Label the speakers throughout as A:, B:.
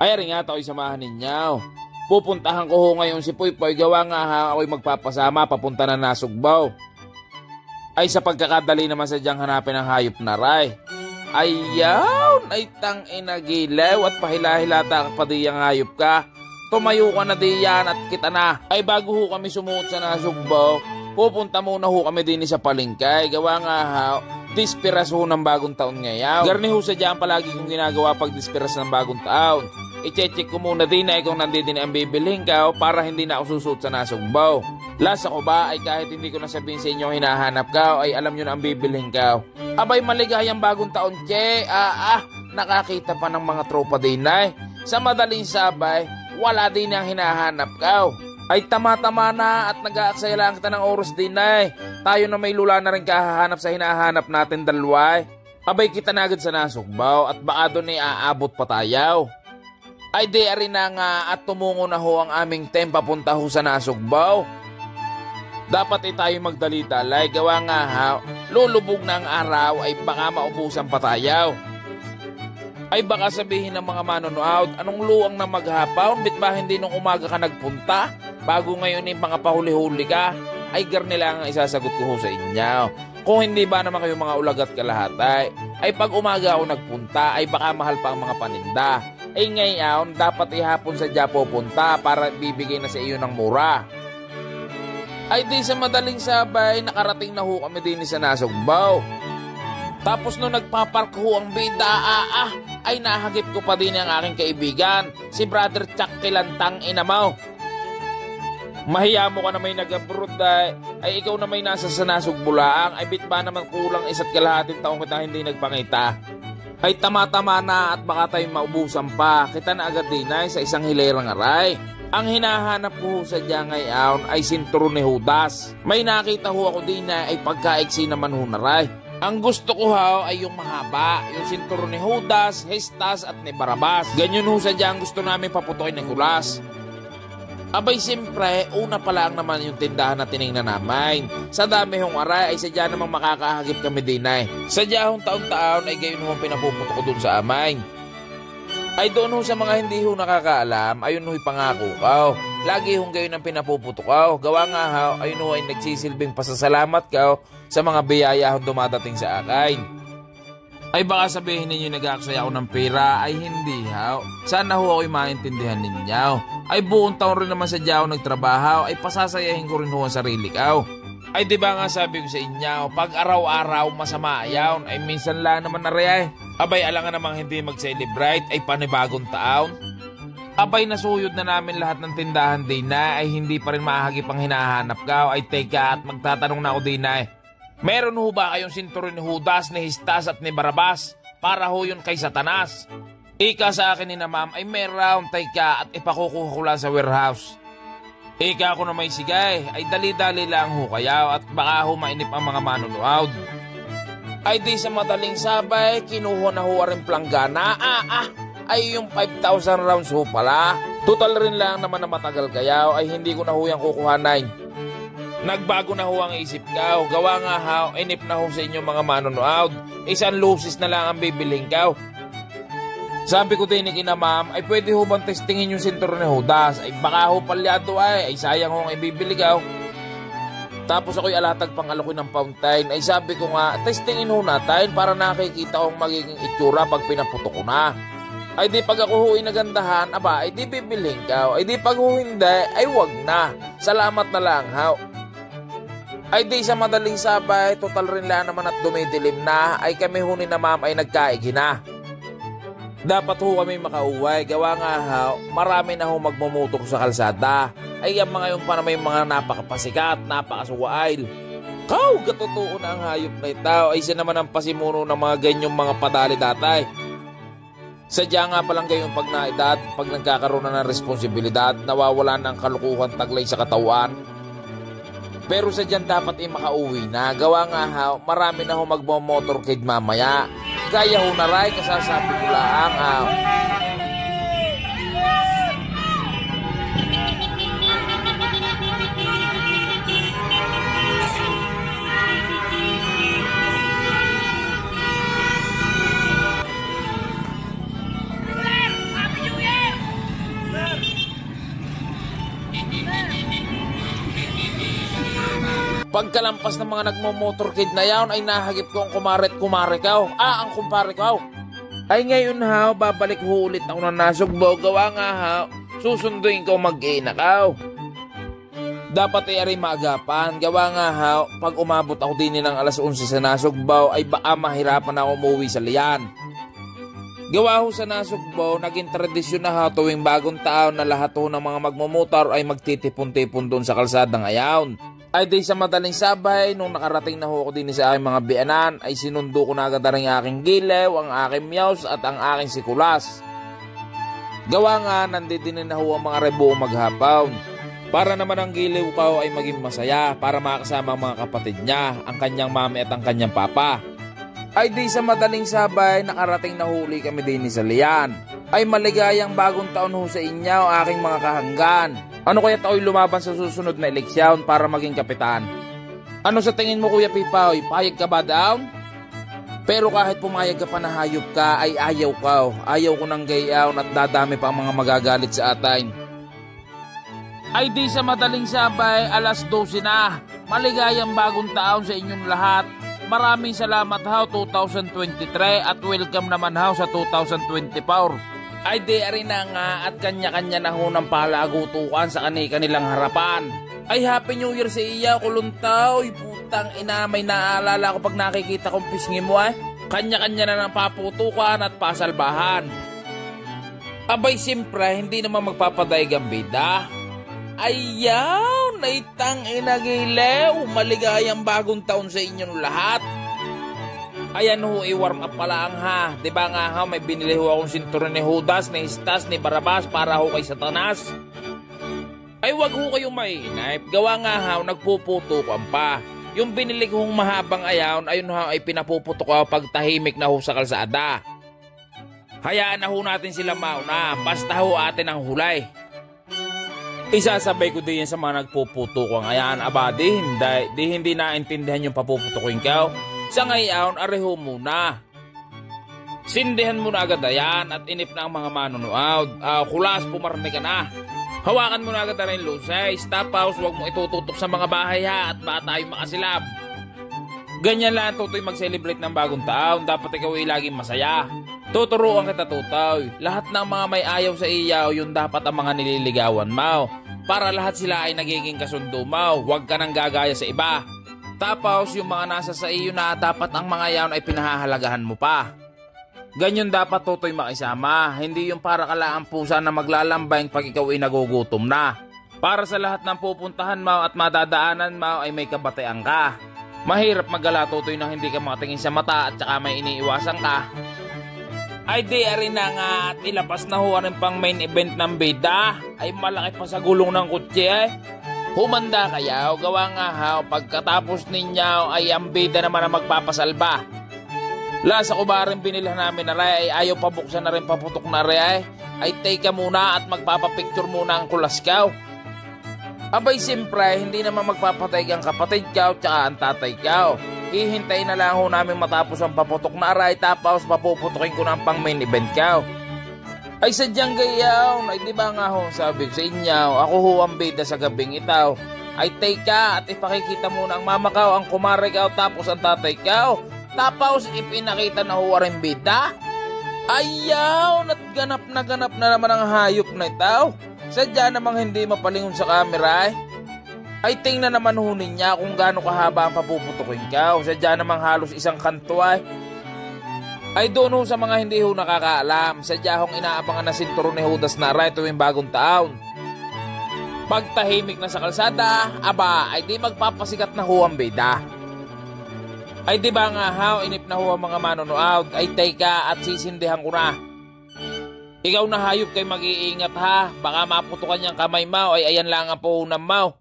A: Ay rin nga tao'y samahan ninyo. Pupuntahan ko ho ngayon si Puypoy, gawa nga ha ako'y magpapasama papunta na Nasugbaw. Ay sa pagkakadali naman sadyang hanapin ang hayop na ray. Ayaw, ay tang inagilaw at pahila-hilata pa diyang hayop ka. Tumayo ka na diyan at kita na. Ay bago ho kami sumuot sa Nasugbaw, pupunta muna ho kami din sa palengke. Gawa nga ha, dispiras ho ng bagong taon ngayon. Garni ho sadyang palagi kong ginagawa pag dispiras ng bagong taon. I-check ko muna din na kung nandito ang bibilhin ka para hindi na ako susuot sa Nasugbaw. Lasa ko ba ay kahit hindi ko nasabihin sa inyo hinahanap ka ay alam nyo na ang bibilhin ka. Abay maligayang bagong taon, che. Nakakita pa ng mga tropa din ay. Sa madaling sabay, wala din ang hinahanap ka. Ay tama-tama na at nag-aaksaya lang kita ng oras din ay. Tayo na may lula na rin kahahanap sa hinahanap natin dalwa. Abay kita na agad sa Nasugbaw at baka doon ay aabot pa tayo. Ay di rin na nga at tumungo na ho ang aming tempa punta ho sa Nasugbaw. Dapat tayo magdali-dalay, gawa nga ha, lulubog na ang araw ay baka maubusan pa tayo. Ay baka sabihin ng mga manonood, anong luang na maghapaw, bit ba hindi nung umaga ka nagpunta, bago ngayon yung mga pahuli-huli ka, ay garni lang ang isasagot ko ho sa inyo. Kung hindi ba naman kayo mga ulagat kalahatay, ay pag umaga ako nagpunta, ay baka mahal pa ang mga paninda. Ay ngayon, dapat ihapon sa Japo punta para bibigay na sa iyo ng mura. Ay di sa madaling sabay, nakarating na ho kami din sa Nasugbaw. Tapos nung nagpapark ho ang bida, ay nahagip ko pa din ang aking kaibigan, si Brother Chuck Kilantang Inamaw. Mahiya mo ka na may nag-abroad ay ikaw na may nasa sa Nasugbulaan, ay bit ba naman kulang isa't kalahating taong kita hindi nagpangita. Ay tama-tama na at baka tayo maubusan pa, kita na agad din ay sa isang hilerang aray. Ang hinahanap ko sa diyan ngayon ay sinturon ni Judas. May nakita ho ako din na ay pagkaiksi naman ho na ray. Ang gusto ko ho ay yung mahaba, yung sinturon ni Judas, Hestas at ni Barabas. Ganyan ho sa diyan gusto namin paputokin ng kulas. Abay siyempre, una pa lang naman yung tindahan na tinignan namin. Sa dami hong aray ay sadya namang makakahagip kami din ay. Sadya hong taon-taon ay gayon hong pinapuputo ko dun sa amin. Ay doon ho sa mga hindi ho nakakaalam, ayun ho'y pangako ka. Lagi hong gayon ang pinapuputo ka. Gawa nga ha, ayun ho ay nagsisilbing pasasalamat ka sa mga biyaya hong dumadating sa akin. Ay baka sabihin ninyo nag-aaksaya ako ng pera, ay hindi ha. Sana ho ako'y maintindihan ninyo. Ay buong taon rin naman sadya ako nagtrabaho, ay pasasayahin ko rin ho ang sarili ka. Ay di ba nga sabi ko sa inyo, pag araw-araw masama ayaw, ay minsan lang naman na rin. Abay alangan namang hindi mag-celebrate ay panibagong taon. Abay nasuyod na namin lahat ng tindahan din na ay hindi pa rin mahagip ang hinahanap ka. Ay teka at magtatanong na ako din na meron ho ba kayong sinturon ni Judas, ni Hestas at ni Barabas? Para ho yun kay Satanas. Ika sa akin ni na ma'am ay meron teka at ipakukuha ko lang sa warehouse. Ika ako na may sigay ay dali-dali lang ho kaya at baka ho mainip ang mga manunood. Ay di sa madaling sabay, kinuha na ho rin planggana. Ay yung 5,000 rounds ho pala. Total rin lang naman na matagal kaya ay hindi ko na ho yung kukuhanin. Nagbago na ho ang isip ka. Gawa nga ha, inip na ho sa inyo mga manonood. Isang lusis na lang ang bibiling ka. Sabi ko din ni kina ma'am, ay pwede ho bang testingin yung sinturon ni Judas? Ay baka ho palyado ay sayang ho ang ibibili ka. Tapos ako'y alatag pang alokoy ng fountain. Ay sabi ko nga, testingin ho natin para nakikita kong magiging itsura pag pinaputok ko na. Ay di pag ako ho'y nagandahan, aba, ay di bibilhin ka. Ay di pag ho hindi, ay wag na. Salamat na lang ha. Ay di sa madaling sabay, total rin lang naman at dumidilim na. Ay kami ho ni na ma'am ay nagkaigi na. Dapat ho kami makauwi. Gawa nga ha, marami na ho magmumotor sa kalsada. Ay ang mga yung para may mga napakapasikat, napakasuwail. Kaw, gatotoo na ang hayop na ito. Ay siya naman ang pasimuno ng mga ganyong mga padali datay. Sadya nga palang gayong pag naedad, pag nagkakaroon na ng responsibilidad, nawawala ng kalukuhan taglay sa katawan. Pero sadyan dapat makauwi na. Gawa nga ha, marami na ho magmomotorcade mamaya. Kaya ho na ray, kasasabi ko lang ha. Pagkalampas ng mga nagmo-motorcade na yaon ay nahagip ko ang kumare ko. Ang kumpare ko. Ay ngayon haw, babalik ho ulit ako ng Nasugbo. Gawa nga haw, susunduin ko mag-inakaw. Dapat ay aray maagapan. Gawa nga haw, pag umabot ako din ng alas 11 sa Nasugbo ay baka mahirapan ako umuwi sa liyan. Gawa ho sa Nasugbo, naging tradisyon na ha tuwing bagong taon na lahat ho ng mga magmumotor ay magtitipon-tipon doon sa kalsadang ayawn. Ay di sa madaling sabay, nung nakarating na ho ako din sa aking mga biyanan, ay sinundo ko na agad ang aking gilew, ang aking miyos at ang aking sikulas. Gawa nga, nandidinin na ho ang mga rebo maghapaw. Para naman ang gilew ko ay maging masaya para makasama ang mga kapatid niya, ang kanyang mami at ang kanyang papa. Ay di sa madaling sabay, nakarating na huli kami din sa liyan. Ay maligayang bagong taon ho sa inyo, aking mga kahanggan. Ano kaya tao'y lumaban sa susunod na eleksyon para maging kapitan? Ano sa tingin mo Kuya Pipaw, payag ka ba daw? Pero kahit pumayag ka pa na hayop ka, ay ayaw ka. Ayaw ko ng gayaw at dadami pa ang mga magagalit sa atin. Ay di sa madaling sabay, alas 12 na. Maligayang bagong taon sa inyong lahat. Maraming salamat haw 2023 at welcome naman haw sa 2024. Ay di ari na nga at kanya-kanya na ho ng palagutukan sa kanilang harapan. Ay Happy New Year sa iya kuluntaw. Putang ina, may naalala ko pag nakikita kong pisngi mo Kanya-kanya na ng paputukan at pasalbahan. Abay simpre, hindi naman magpapadaig ang bida. Ayaw, naitang inagilew. Maligayang bagong taon sa inyong lahat. Ayan ho, i-warm up pala ang ha. Diba nga ha, may binili ho akong sinturon ni Judas, ni Istas, ni Barabas para ho kay Satanas. Ay wag ho kayong mainip. Gawa nga ha, nagpuputukan pa. Yung binili kong mahabang ayaw, ayun ha, ay pinapuputok ko pag tahimik na ho sa kalsada. Hayaan na ho natin sila mauna. Basta ho atin ang hulay. Isasabay ko din sa mga nagpuputukang ayan. Aba, hindi naintindihan yung papuputukin ka. Sa ngayon, areho muna. Sindihan mo na agad ayan at inip na ang mga manunood. Kulas, pumarni ka na. Hawakan mo na agad na rin lusay. Stop house, huwag mo itututok sa mga bahay ha at baka tayo makasilab. Ganyan lang tutoy mag-celebrate ng bagong taon. Dapat ikaw ay laging masaya. Tuturuan kita tutoy. Lahat ng mga may ayaw sa iyaw, yun dapat ang mga nililigawan mo. Para lahat sila ay nagiging kasundo mo. Huwag ka nang gagaya sa iba. Tapos yung mga nasa sa iyo na dapat ang mga yaon ay pinahahalagahan mo pa. Ganyan dapat tutoy makisama. Hindi yung para kalaang pusa na maglalambay pag ikaw ay nagugutom na. Para sa lahat ng pupuntahan mo at madadaanan mo ay may kabatean ka. Mahirap magala tutoy nang hindi ka makatingin sa mata at saka may iniiwasan ka. Ay di ari na nga at ilapas na ho rin pang main event ng bida. Ay malaki pa sa gulong ng kutsi Humanda kayaw, gawa nga haw, pagkatapos ninyo ay ang bida naman ang magpapasalba. Sa kubaring binilhan namin na ray ay ayaw pabuksan na rin paputok na ray ay take ka muna at magpapapicture muna ang kulaskaw. Abay simpre, hindi naman magpapatay ang kapatid kaw tsaka ang tatay kaw. Hihintay na lang ho namin matapos ang paputok na ray tapos papuputokin ko na ang pang main event kaw. Ay sadyang gayaw, ay di ba nga ho sabi sa inyo, ako ho ang bida sa gabing itaw. Ay take ka at ipakikita muna ang mama kaw, ang kumare kaw, tapos ang tatay kaw. Tapos ipinakita na ho rin bida. Ayaw, ganap na naman ang hayop na itaw. Sadya namang hindi mapalingon sa camera Ay tingnan naman ho niya kung gaano kahaba ang papuputukin kaw. Sadya namang halos isang kanto Ay doon ho sa mga hindi ho nakakaalam, sadya hong inaabangan na sinturon ni Judas na ray tuwing bagong taon. Pag tahimik na sa kalsada, aba, ay di magpapasikat na ho ang bida. Ay di ba nga ha, inip na ho ang mga manonood, ay teka at sisindihan ko na. Ikaw na hayop kay mag-iingat ha, baka maputukan niyang kamay mo, ay ayan lang ang puhunan mo.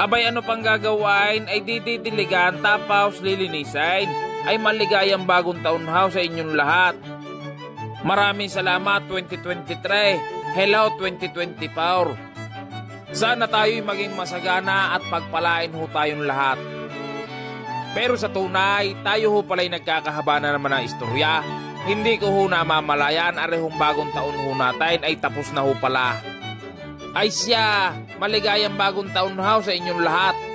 A: Abay ano pang gagawain ay dititiligan tapos lilinisin. Ay maligayang bagong taon ho sa inyong lahat. Maraming salamat 2023. Hello 2024. Sana tayo'y maging masagana at pagpalain ho tayong lahat. Pero sa tunay, tayo ho pala'y nagkakahaba na naman ng istorya. Hindi ko ho namamalayan arehong bagong taon ho natin ay tapos na ho pala. Ay siya, maligayang bagong taon ho sa inyong lahat.